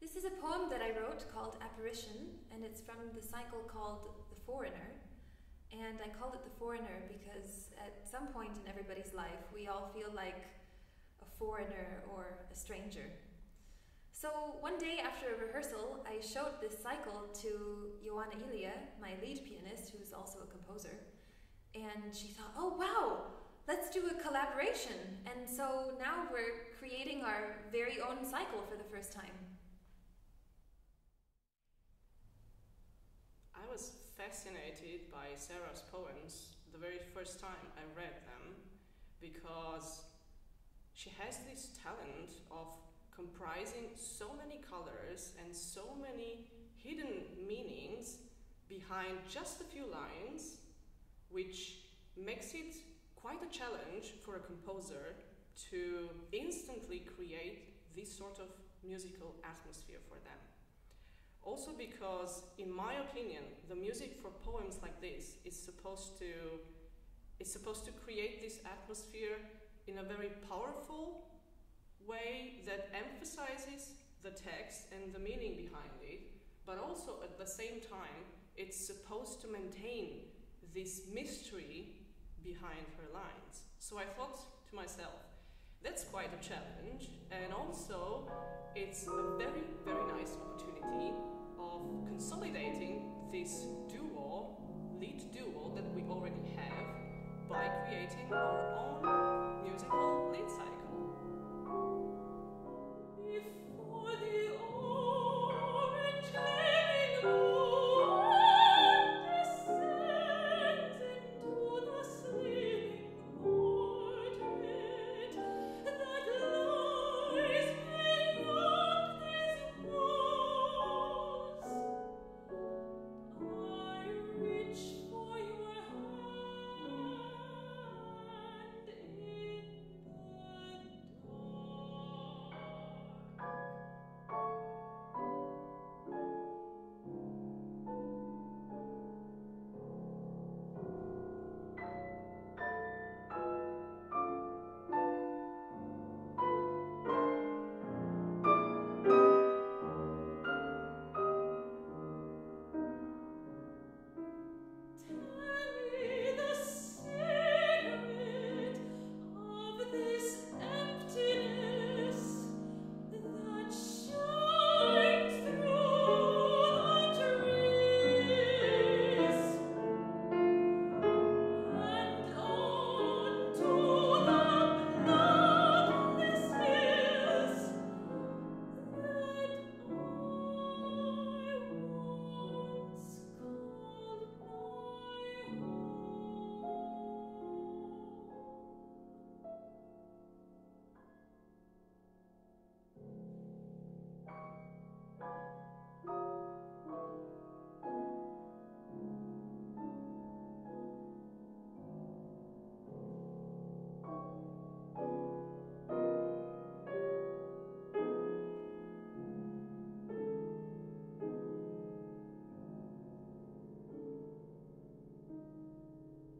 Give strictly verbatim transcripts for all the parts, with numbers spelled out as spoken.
This is a poem that I wrote called Apparition, and it's from the cycle called The Foreigner. And I called it The Foreigner because at some point in everybody's life, we all feel like a foreigner or a stranger. So one day after a rehearsal, I showed this cycle to Ioana Ilie, my lead pianist, who's also a composer. And she thought, oh wow, let's do a collaboration. And so now we're creating our very own cycle for the first time. I was fascinated by Sarah's poems the very first time I read them, because she has this talent of comprising so many colors and so many hidden meanings behind just a few lines, which makes it quite a challenge for a composer to instantly create this sort of musical atmosphere for them. Also because, in my opinion, the music for poems like this is supposed to, is supposed to create this atmosphere in a very powerful way that emphasizes the text and the meaning behind it, but also at the same time, it's supposed to maintain this mystery behind her lines. So I thought to myself, that's quite a challenge, and also it's a very, very nice opportunity of consolidating this duo, lead duo that we already have by creating our own musical lead cycle. Before the orange gleaming moon descends into the sleeping portrait that lies beyond these walls, I reach for your hand in the dark. Tell me the secret of this emptiness that shines through the trees and onto the bloodless hills that I once called my home.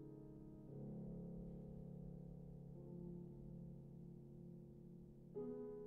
Thank you.